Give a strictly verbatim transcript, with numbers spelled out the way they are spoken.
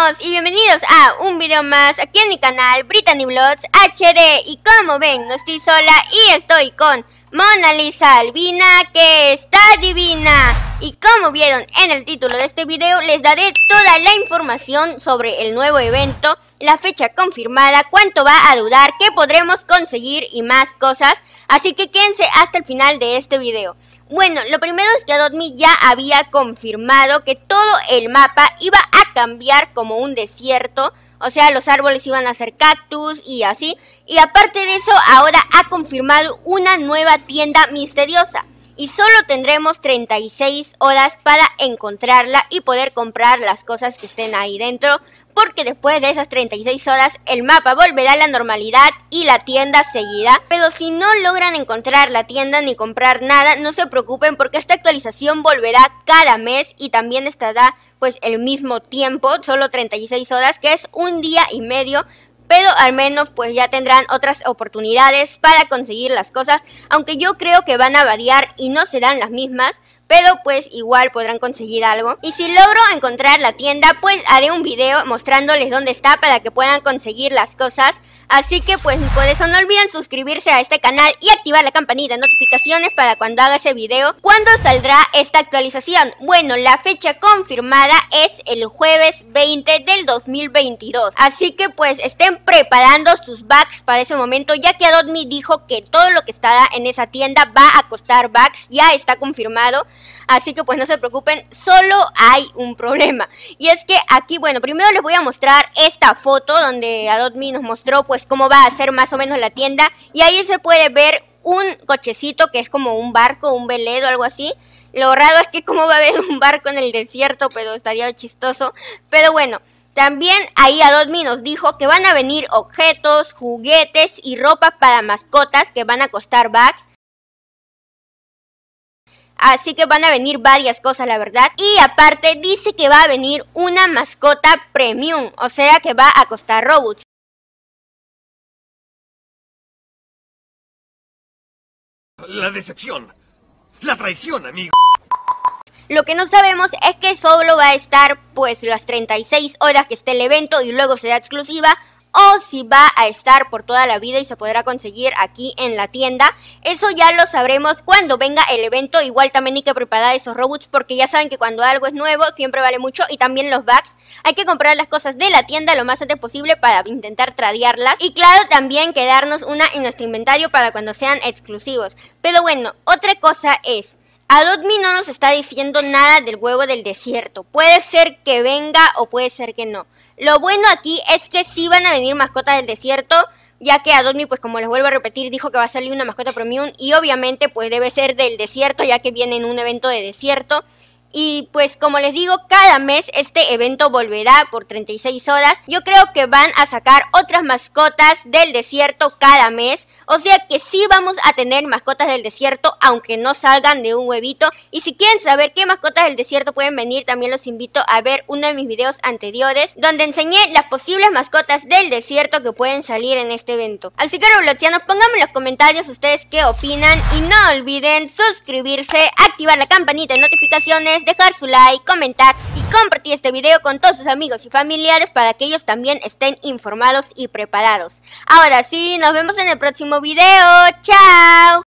amigos y bienvenidos a un video más aquí en mi canal Brittany Vlogs H D. Y como ven, no estoy sola y estoy con Mona Lisa Albina, que está divina. Y como vieron en el título de este video, les daré toda la información sobre el nuevo evento, la fecha confirmada, cuánto va a durar, qué podremos conseguir y más cosas. Así que quédense hasta el final de este video. Bueno, lo primero es que Adopt.me ya había confirmado que todo el mapa iba a cambiar como un desierto. O sea, los árboles iban a ser cactus y así. Y aparte de eso, ahora ha confirmado una nueva tienda misteriosa. Y solo tendremos treinta y seis horas para encontrarla y poder comprar las cosas que estén ahí dentro. Porque después de esas treinta y seis horas el mapa volverá a la normalidad y la tienda seguirá. Pero si no logran encontrar la tienda ni comprar nada, no se preocupen porque esta actualización volverá cada mes y también estará pues el mismo tiempo, solo treinta y seis horas, que es un día y medio. Pero al menos pues ya tendrán otras oportunidades para conseguir las cosas, aunque yo creo que van a variar y no serán las mismas, pero pues igual podrán conseguir algo. Y si logro encontrar la tienda, pues haré un video mostrándoles dónde está para que puedan conseguir las cosas. Así que pues por eso no olviden suscribirse a este canal y activar la campanita de notificaciones para cuando haga ese video. ¿Cuándo saldrá esta actualización? Bueno, la fecha confirmada es el jueves veinte del dos mil veintidós. Así que pues estén preparando sus bucks para ese momento, ya que Adopt.me dijo que todo lo que estará en esa tienda va a costar bucks. Ya está confirmado. Así que pues no se preocupen, solo hay un problema. Y es que aquí, bueno, primero les voy a mostrar esta foto donde Adopt.me nos mostró pues cómo va a ser más o menos la tienda. Y ahí se puede ver un cochecito que es como un barco, un velero, algo así. Lo raro es que cómo va a haber un barco en el desierto, pero estaría chistoso. Pero bueno, también ahí Adopt.me nos dijo que van a venir objetos, juguetes y ropa para mascotas que van a costar bucks. Así que van a venir varias cosas, la verdad. Y aparte dice que va a venir una mascota premium, o sea que va a costar Robux. La decepción, la traición, amigo. Lo que no sabemos es que solo va a estar pues las treinta y seis horas que esté el evento y luego será exclusiva, o si va a estar por toda la vida y se podrá conseguir aquí en la tienda. Eso ya lo sabremos cuando venga el evento. Igual también hay que preparar esos Robux porque ya saben que cuando algo es nuevo siempre vale mucho. Y también los bucks, hay que comprar las cosas de la tienda lo más antes posible para intentar tradearlas. Y claro, también quedarnos una en nuestro inventario para cuando sean exclusivos. Pero bueno, otra cosa es, Adopt.me no nos está diciendo nada del huevo del desierto. Puede ser que venga o puede ser que no. Lo bueno aquí es que sí van a venir mascotas del desierto, ya que Adopt.me, pues como les vuelvo a repetir, dijo que va a salir una mascota premium. Y obviamente pues debe ser del desierto, ya que viene en un evento de desierto. Y pues como les digo, cada mes este evento volverá por treinta y seis horas. Yo creo que van a sacar otras mascotas del desierto cada mes. O sea que sí vamos a tener mascotas del desierto, aunque no salgan de un huevito. Y si quieren saber qué mascotas del desierto pueden venir, también los invito a ver uno de mis videos anteriores, donde enseñé las posibles mascotas del desierto que pueden salir en este evento. Así que Robloxianos, pónganme en los comentarios ustedes qué opinan. Y no olviden suscribirse, activar la campanita de notificaciones, dejar su like, comentar y compartir este video con todos sus amigos y familiares para que ellos también estén informados y preparados. Ahora sí, nos vemos en el próximo video. ¡Chao!